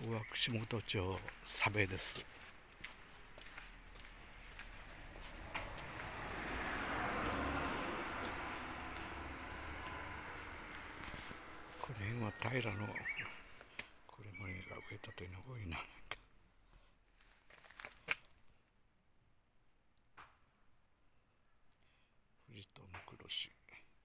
ここは串本町佐部です。この辺は平のこれまでが植えたというのが多いな。富士とムクロシ、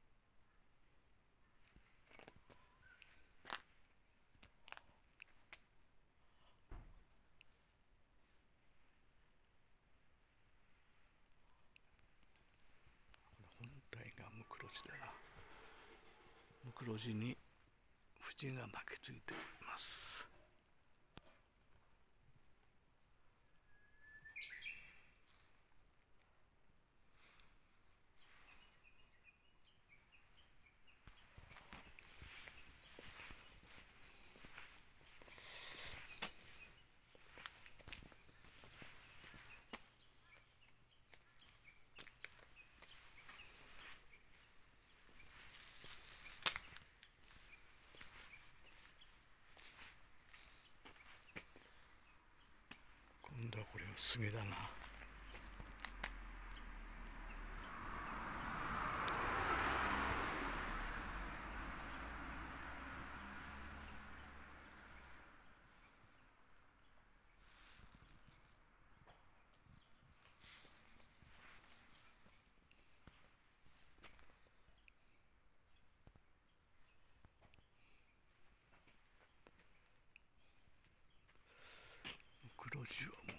本体がムクロシだな。ムクロシに藤が巻きついています。今度はこれは杉だな。ムクロジはもう